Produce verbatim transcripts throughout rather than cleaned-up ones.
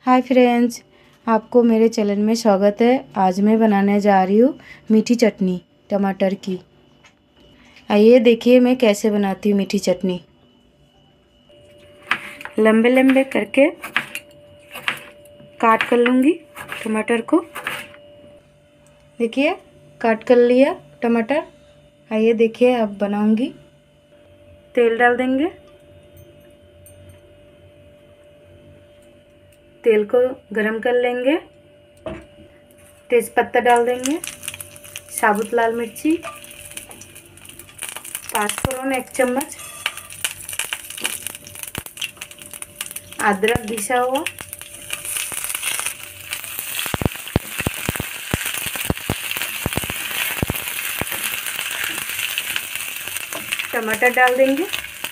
Hi friends, आपको मेरे channel में स्वागत है। आज मैं बनाने जा रही हूँ मीठी चटनी टमाटर की। आइए देखिए मैं कैसे बनाती हूँ मीठी चटनी। लंबे लंबे करके काट कर लूँगी टमाटर को। देखिए काट कर लिया टमाटर। आइए देखिए अब बनाऊँगी। तेल डाल देंगे। तेल को गरम कर लेंगे। तेज़पत्ता डाल देंगे। साबुत लाल मिर्ची, पाँचफोरन एक चम्मच, अदरक घिसा हुआ, टमाटर डाल देंगे।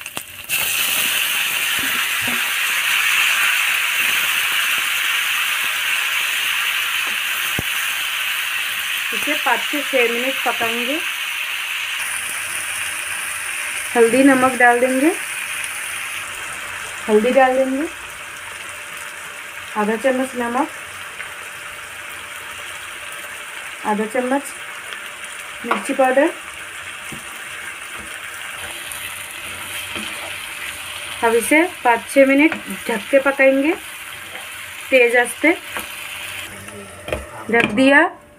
इसे पाँच से छः मिनट पकाएंगे। हल्दी नमक डाल देंगे। हल्दी डाल देंगे आधा चम्मच नमक, आधा चम्मच मिर्ची पाउडर। अब इसे पाँच छः मिनट ढक के पकाएंगे तेज आंच पे। ढक दिया।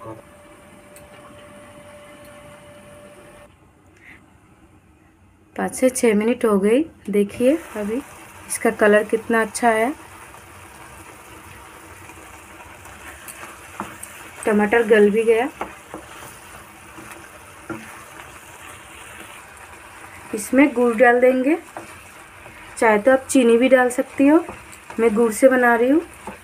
पाँच से छः मिनट हो गई। देखिए अभी इसका कलर कितना अच्छा है। टमाटर गल भी गया। इसमें गुड़ डाल देंगे। चाहे तो आप चीनी भी डाल सकती हो, मैं गुड़ से बना रही हूँ।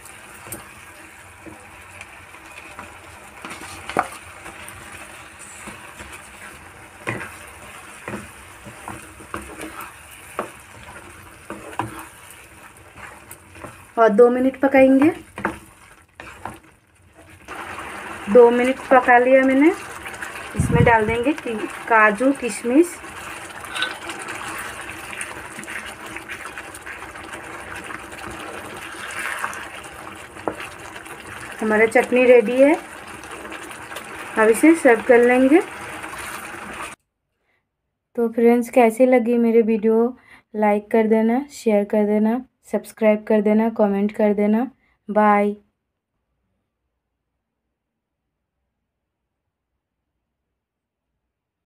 और दो मिनट पकाएंगे। दो मिनट पका लिया मैंने। इसमें डाल देंगे कि काजू किशमिश, हमारा चटनी रेडी है। अब इसे सर्व कर लेंगे। तो फ्रेंड्स कैसी लगी मेरी वीडियो, लाइक कर देना, शेयर कर देना, सब्सक्राइब कर देना, कमेंट कर देना। बाय।